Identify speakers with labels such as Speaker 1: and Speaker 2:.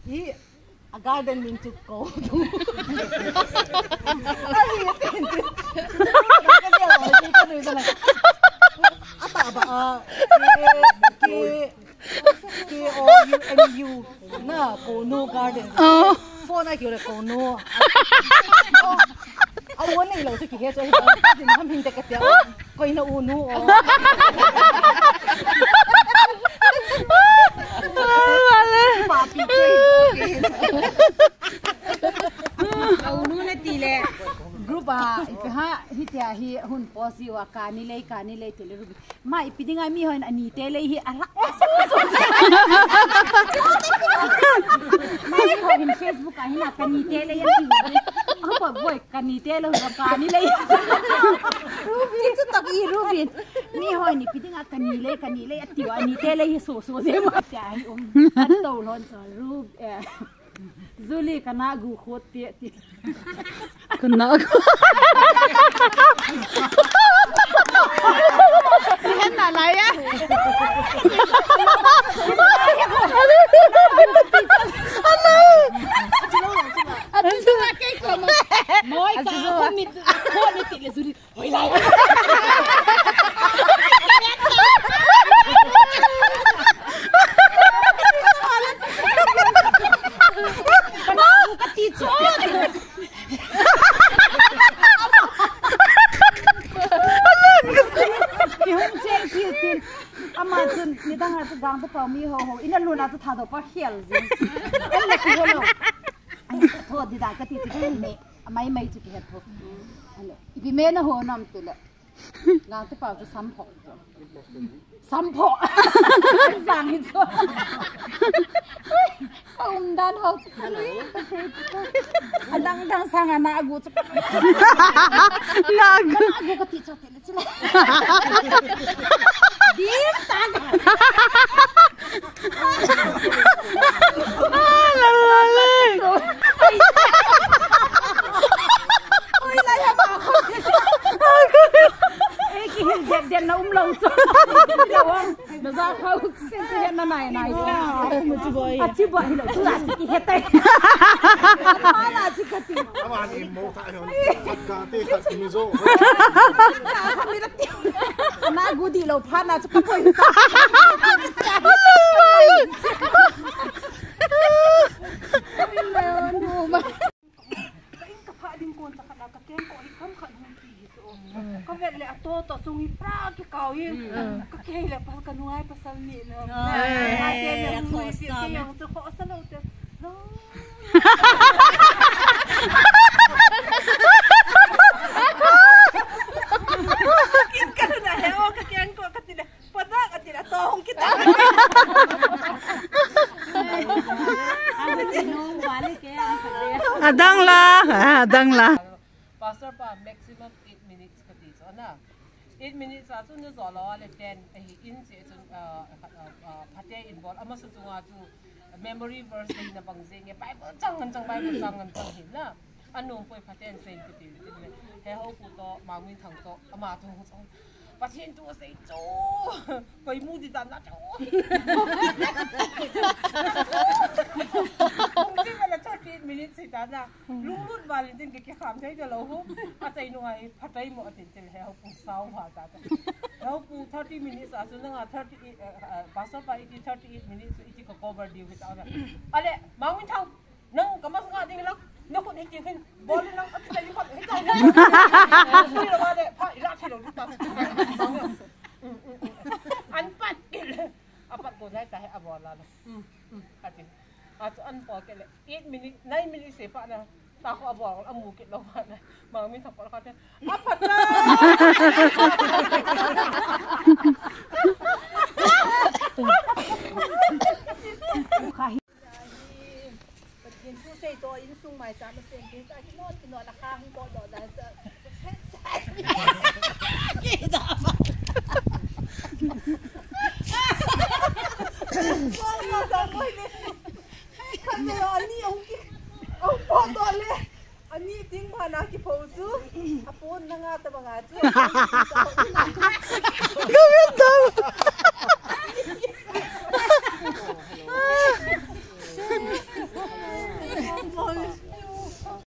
Speaker 1: a garden min chuk ko apa ba KOUNU na Kono garden phone ai kêu là Kono awon nei lo chu ki he chu jin ham hin te ka tia ko ina unu papi unu na tile group ha hitia hi hun posi wa kani lei tele rubi ma ipidinga mi hoin ani tele hi ala mai ko in Facebook ai na kani tele ya ti apa boy kani tele ho kani lei rubi chu tak i rubi mi hoin ni pidinga kani lei ati wa ani tele hi so je ma ta hi an to lon so rub Zuli kana gu khot ti kana gu hen na lai ya atu suwa ke ko moi ka ko mi ti le Zuli hoi lai gang to mi ho ho ina luna to tha do pa hel ji en la ki ho lo tho di da ka ti ti me mai chu ki het ho halo ibi me na ho nam te la gang to pa to sam pho sang hi cho dan ho dang sang ana agu chu na agu ka ti cho te le chila dim tag ôi lại là bà không đẹp nó lâu rồi đâu không nó ra không cái hiện nó này chị bơi nó cứ là chị hết tay là chị cái gì
Speaker 2: mà anh mua thay không tất cả tất cả chị mua rồi
Speaker 1: na gudi lo phan na chu ka có vẻ là to to sung hi pra cái cầu hin có cái là pa cái nuai pa sal ni no ai cái là nuai cái yang tu kho sa lo te no kin ka na heo ka ken ko ka tila pada ka tila to hong kita
Speaker 3: adang la
Speaker 4: pastor pa maximum 8 minutes ka ti so na 8 minutes sa chun zo lo le 10 hi in se chun phate involve ama su chunga chu memory verse dei na bangjeng e bible changan chang hin na anung poi phate en sen ki ti he ho pu to mangwin thang to ama thong chong pathen tu sei chu koi mu di dan na chu là 30 minutes si ta na lung lut balin tin ke kham thai de lo hu a chai nuai phatai mo tin tin he ho pu sau ha ta ho pu 30 minutes a su nga 30 pastor pa iki 38 minutes iki ko cover di with out ale mangwin thang nang kamas nga ding lang no ko iki hin bol lang at chai ko he chai ni lo ba de pha ila thai lo ta an pat kil apat ko nai ta he abola lo atin at an po ke 8 minutes 9 minutes se pa na ta ko abol amu ke lo ba na ma mi thap ka te apat na
Speaker 1: Yin su sei to yin sung mai sa ma sen ki ta ki no la khang ko do da sa ki da ba mo da mo ni kan me ani ong ki ong po do le ani ting ma na ki pho su apon na nga ta ba nga chu